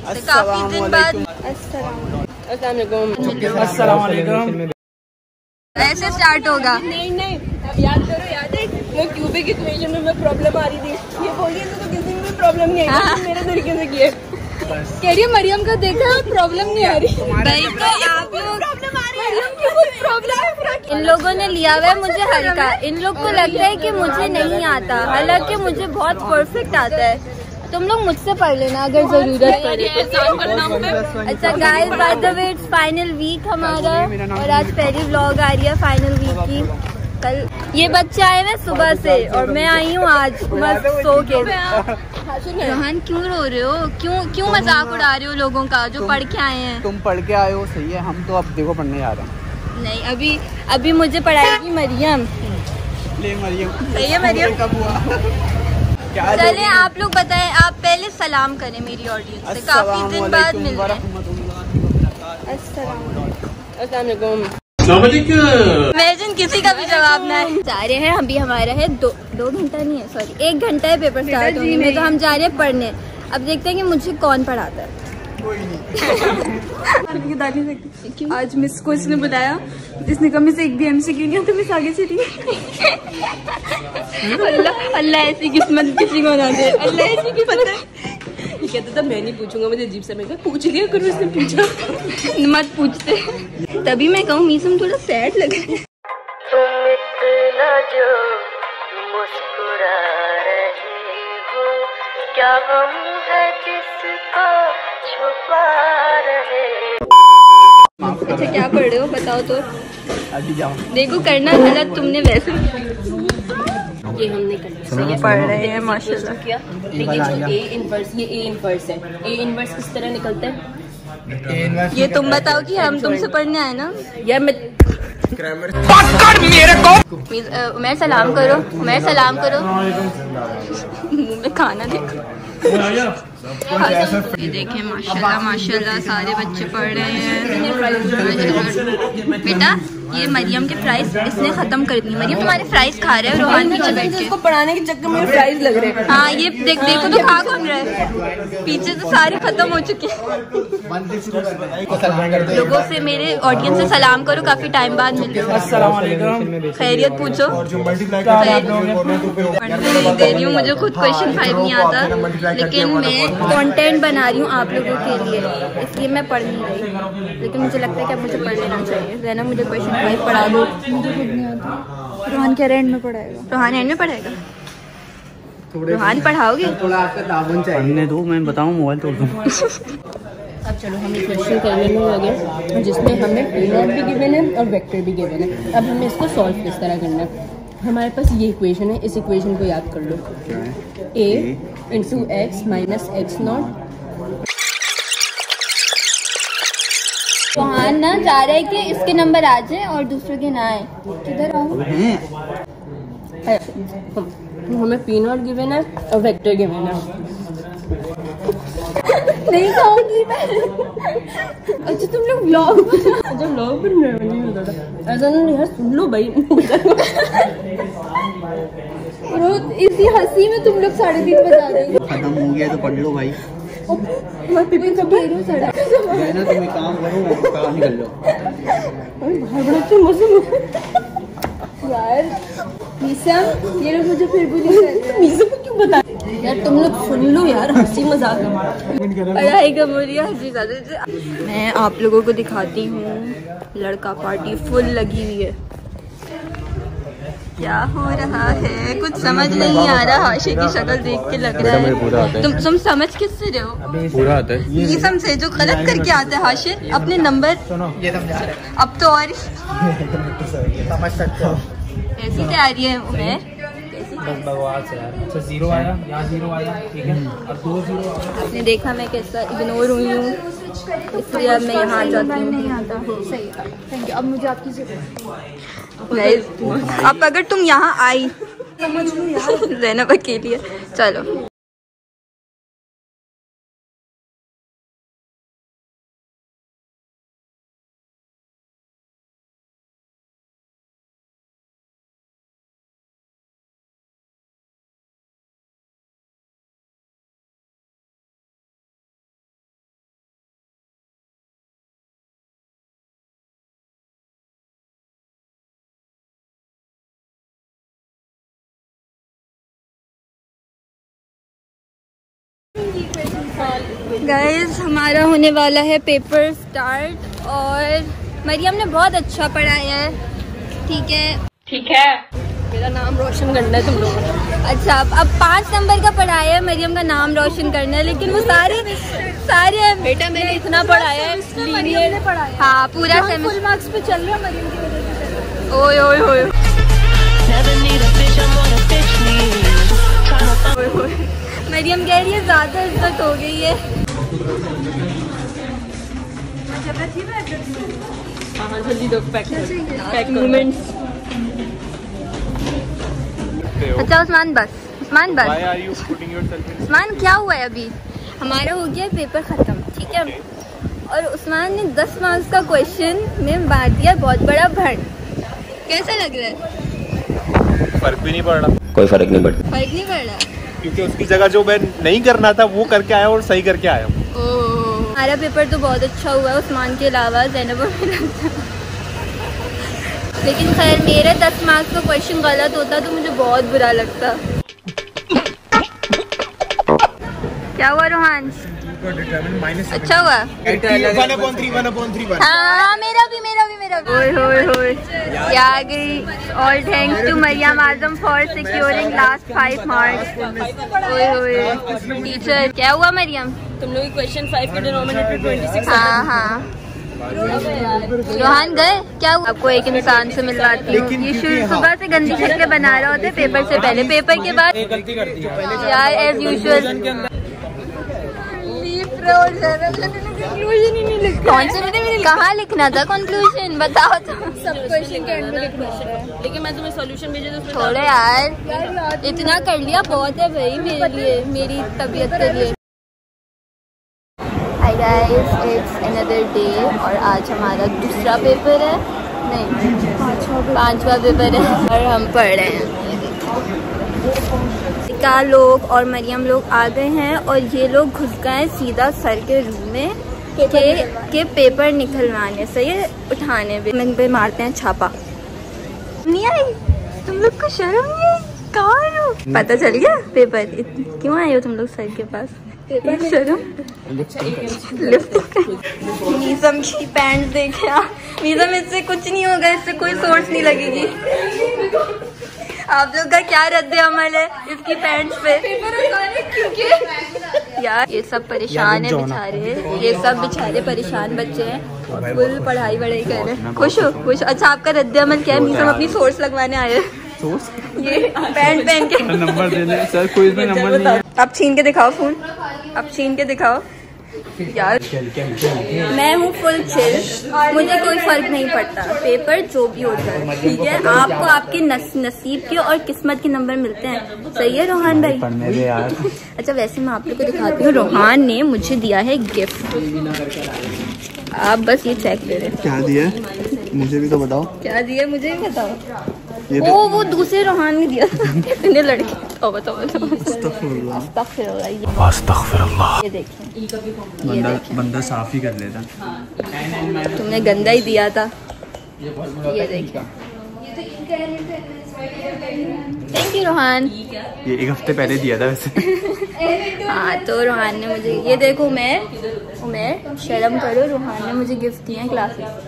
से काफी दिन बाद। अस्सलाम। ऐसे स्टार्ट होगा। नहीं याद करो, याद है वो क्यूबिक इक्वेशन में प्रॉब्लम आ रही थी, ये बोलिए तो किसी में भी प्रॉब्लम नहीं आई, मेरे तरीके से किए। कह रही है मरियम का देखा प्रॉब्लम नहीं आ रही। भाई तो आप लोग इन लोगों ने लिया हुआ है मुझे हल्का, इन लोग को लगता है कि मुझे नहीं आता, हालांकि मुझे बहुत परफेक्ट आता है। तुम लोग मुझसे पढ़ लेना अगर जरूरत पड़े। अच्छा guys, by the way it's final week हमारा और आज पहली व्लॉग आ रही है फाइनल वीक की। कल ये बच्चे आए हैं सुबह से और मैं आई हूँ आज मस्त सो के। रोहन क्यों रो रहे हो? क्यों मजाक उड़ा रहे हो लोगों का जो पढ़ के आए हैं? तुम पढ़ के आए हो, सही है। हम तो अब देखो पढ़ने जा रहे हैं। नहीं, अभी मुझे पढ़ाएगी मरियम। ले मरियम, सही है मरियम। कब हुआ? चले आप लोग बताएं, आप पहले सलाम करें मेरी ऑडियंस से, काफी दिन बाद मिल रहे हैं। इमेजिन किसी का भी जवाब ना है। जा रहे हैं अभी, हमारा है दो घंटा नहीं है, सॉरी 1 घंटा है पेपर स्टार्ट होने में, तो हम जा रहे हैं पढ़ने। अब देखते हैं कि मुझे कौन पढ़ाता है। आज मिस को इसने बुलाया, इसने कहा मिस एक भी एमसीक्यू नहीं है तो मिस आगे चली। अल्लाह ऐसी किस्मत किसी को ना दे, अल्लाह ऐसी किस्मत। कहता था मैं नहीं पूछूंगा, मुझे अजीब सा, मैं कहा पूछ लिया करो, इसने पूछा। मत पूछते, तभी मैं कहूँ मीसम थोड़ा सैड लग रहा है। तुम इतना जो मुस्कुरा रही हो, क्या गम है जिसको छुपा रहे। अच्छा क्या पढ़ रहे हो बताओ तो? अभी जाओ। देखो करना गलत तुमने वैसे ये हमने कर पढ़ रहे हैं माशाल्लाह किया। लेकिन जो ए इनवर्स, ये ए इनवर्स है। ए इनवर्स किस तरह निकलता है? ये तुम बताओ कि हम तुमसे पढ़ने आए ना। यार मैं मेरे को उमर सलाम करो, उमर सलाम करो। मुंह में खाना देखो। ये देखें माशाल्लाह माशाल्लाह सारे बच्चे पढ़ रहे हैं। बेटा ये मरियम के फ्राइज इसने खत्म कर दी। मरियम तुम्हारे फ्राइज खा रहे हो रोहान पीछे बैठ के। इसको पढ़ाने के चक्कर में प्राइज लग रहे हैं। हाँ ये देखो तो खा कौन रहा है, पीछे तो सारे खत्म हो चुके हैं। लोगों से मेरे ऑडियंस से सलाम करो, काफी टाइम बाद मिल रहे। खैरियत पूछो। दे रही हूँ, मुझे खुद क्वेश्चन 5 नहीं आता, लेकिन मैं कंटेंट बना रही हूँ आप लोगों के लिए, इसलिए मैं पढ़ नहीं रही। लेकिन मुझे लगता है कि अब मुझे पढ़ लेना चाहिए। जैना मुझे क्वेश्चन 5 पढ़ा दो। मुझे खुद नहीं आता। रोहान क्या एंड में पढ़ाएगा? रोहान एंड में पढ़ाएगा? रोहान पढ़ाओगे? थोड़ा आपका ताबन चाहिए दो, मैं बताऊँ मोबाइल तोड़ दूँ। अब चलो हम इक्वेशन करने में लगे जिसमें हमें पी नॉट भी गिवन है और वेक्टर भी गिवन है। अब हमें इसको सॉल्व किस तरह करना है? हमारे पास ये इक्वेशन है, इस इक्वेशन को याद कर लो। a into x minus x not. Rohan ना चाह रहा है कि इसके नंबर आ जाए और दूसरे के ना आए। किधर आऊँ? हमें पी नॉट गिवन है और वेक्टर गिवन है। नहीं खाऊंगी मैं। अच्छा तुम लोग व्लॉग जब व्लॉग बन रहे हो नहीं होता था ऐसा नहीं यार, सुन लो भाई। इसी हंसी में तुम लोग 3:30 बजा रहे हो। खत्म हो गया तो पढ़ लो भाई। मैं पिपी कब कह रही हूँ सड़क ना तुम एक काम करो, काम कर लो। बाहर बड़ा अच्छा मौसम यार। मीसम ये लोग मुझे फिर बुली कर रहे हैं। मीसम को क्यों बता यार, तुम लोग सुन लो यार, हंसी मजाक। पढ़ाई का बोलिए हंसी ज्यादा। मैं आप लोगों को दिखाती हूँ, लड़का पार्टी फुल लगी हुई है। क्या हो रहा है कुछ समझ नहीं आ रहा। हाशे की शक्ल देख के लग रहा है तुम समझ किससे रहे हो? पूरा आता है ये से जो गलत करके आता है हाशिर अपने नंबर। अब तो और समझ सकते हो। ऐसी तैयारी है उमर। बस बकवास है यार। अच्छा 0 आया, यहाँ 0 आया, ठीक है। अब 2 0। आपने देखा मैं कैसा इग्नोर हुई हूँ, इसलिए अब मैं यहाँ जाती हूँ। नहीं आता सही है, थैंक यू। अब मुझे आपकी जरूरत। अब अगर तुम यहाँ आई समझ लो यार, ज़ैनब अकेली है। चलो गाइस हमारा होने वाला है पेपर स्टार्ट और मरियम ने बहुत अच्छा पढ़ाया है। ठीक है मेरा नाम रोशन करना है तुम लोगों ने। अच्छा अब 5 नंबर का पढ़ाया है, मरियम का नाम रोशन करना है, लेकिन वो सारे बेटा मैंने इतना पढ़ाया है, लीनियर पढ़ाया। हाँ पूरा फुल मार्क्स पे चल रहा है मरियम की वजह से। ओए ओए ओए मरियम कह रही है ज्यादा इज्जत हो गई है। हाँ जल्दी दो पैक मोमेंट्स। अच्छा उस्मान उस्मान क्या हुआ है अभी? हमारा हो गया पेपर खत्म, ठीक है, और उस्मान ने 10 मार्क्स का क्वेश्चन में मार दिया बहुत बड़ा भंड। कैसा लग रहा है? फर्क भी नहीं पड़ रहा, कोई फर्क नहीं पड़ता। फर्क नहीं पड़ रहा क्योंकि उसकी जगह जो मैं नहीं करना था वो करके आया और सही करके आया। हमारा पेपर तो बहुत अच्छा हुआ है उस्मान के अलावा, ज़ैनब और मेरा। लेकिन खैर मेरे 10 मार्क्स का क्वेश्चन गलत होता तो मुझे बहुत बुरा लगता। क्या हुआ रोहान? अच्छा हुआ। हाँ मेरा भी। ओए क्या गई। All thanks to Maryam Azam for securing last 5 marks. ओए टीचर क्या हुआ मरियम? तुम लोग क्वेश्चन 5 के डिनोमिनेटर 26। हाँ रोहान गए क्या हुआ? आपको एक इंसान से मिलवाती हूँ। ये सुबह से गंदी शक्लें बना रहे होते पेपर से पहले, पेपर के बाद यार एज यूजुअल। कौन से कहाँ लिखना था कंक्लूजन बताओ तो। सब क्वेश्चन के एंड में लिखना है, लेकिन मैं तुम्हें सॉल्यूशन भेजा तो छोड़ो यार, इतना कर लिया बहुत है भाई मेरे लिए, मेरी तबीयत के लिए। Hi guys, it's another day और आज हमारा दूसरा पेपर है, नहीं पांचवा पेपर है और हम पढ़ रहे हैं। का लोग और मरियम लोग आ गए हैं और ये लोग घुस गए सीधा सर के रूम में के पेपर निकलवाने से ये उठाने पे मारते हैं छापा। नहीं आई तुम लोग को शर्म नहीं आई? कहाँ हो? पता चल गया पेपर क्यों आए हो तुम लोग सर के पास? शर्म। मीज़म की पैंट देखे, मीज़म इससे कुछ नहीं होगा, इससे कोई सोर्स नहीं लगेगी। आप लोग का क्या रद्द अमल है इसकी पैंट्स पे? क्योंकि यार ये सब परेशान है बेचारे, ये सब बेचारे परेशान बच्चे हैं, फुल पढ़ाई वढ़ाई कर रहे हैं। खुश हो? खुश। अच्छा आपका रद्द अमल क्या है? मीज़म अपनी सोर्स लगवाने आए हैं। ये पैंट पहन के नंबर देने सर, कोई इसमें नंबर नहीं है। आप छीन के दिखाओ फोन, आप छीन के दिखाओ यार। मैं हूँ फुल चिल, मुझे कोई फर्क नहीं पड़ता, पेपर जो भी होता है ठीक है। आपको आपके नसीब के और किस्मत के नंबर मिलते हैं, सही है रोहान भाई? अच्छा वैसे मैं आप लोग को दिखाती हूँ, रोहान ने मुझे दिया है गिफ्ट, आप बस ये चेक करें। क्या दिया मुझे भी तो बताओ। क्या दिया मुझे भी बताओ। वो दूसरे रोहान ने दिया इतने लड़के। ये देखिए बंदा साफ ही कर लेता। तुमने गंदा ही दिया था। ये देखिए, थैंक यू रोहान। ये 1 हफ्ते पहले दिया था वैसे। हाँ तो रोहान ने मुझे ये देखो, मैं शर्म करो, रोहान ने मुझे गिफ्ट दिए हैं क्लासेस।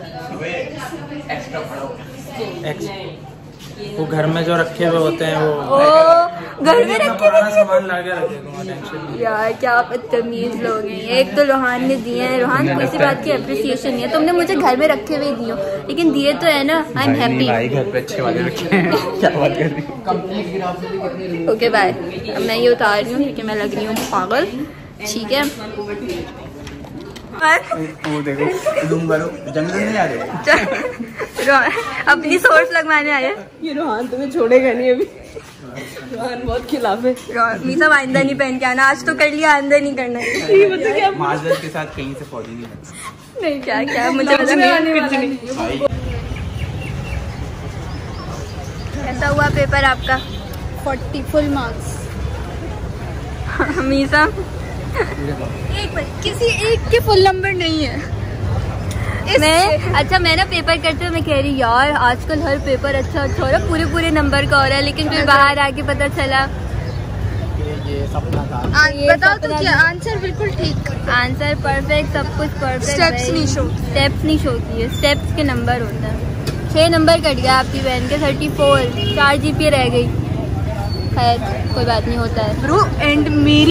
वो घर में जो रखे हुए होते हैं वो घर में रखे हुए सामान लाके रखे यार, क्या बदतमीज लोग हैं। एक तो रोहान ने दिए हैं, रोहान किसी बात की अप्रिसिएशन नहीं है, तुमने मुझे घर में रखे हुए दिए, लेकिन दिए तो है ना। I am happy. घर पे अच्छे वाले रखे हैं। क्या बात कर रही हो? Okay bye. अब मैं ये उतार रही हूँ क्योंकि मैं लग रही हूँ पागल, ठीक है। वो देखो जंगल में आ रहे अपनी सोर्स लगवाने आए। ये रोहान तुम्हें छोड़ेगा नहीं अभी, रोहान बहुत खिलाफ है। मीज़म आइंदा नहीं पहन के आना, आज तो कर लिया, आइंदा नहीं करना। माजरत के साथ कहीं से फौजी नहीं क्या मुझे कैसा हुआ पेपर आपका? 40 फुल मार्क्स। मीज़म किसी एक के फुल नंबर नहीं है। मैं ना पेपर करते हुए मैं कह रही यार आजकल हर पेपर अच्छा हो रहा है, पूरे नंबर का हो रहा है, लेकिन फिर बाहर आके पता चला ये सपना था। बताओ तो क्या आंसर? बिल्कुल ठीक आंसर परफेक्ट, सब कुछ परफेक्ट। स्टेप्स नहीं शो, स्टेप्स नहीं शो किए, स्टेप्स के नंबर होता है। 6 नंबर कट गया आपकी बहन के, 34, 4 GPA रह गई। खैर कोई बात नहीं, होता है। ब्रो एंड मेरी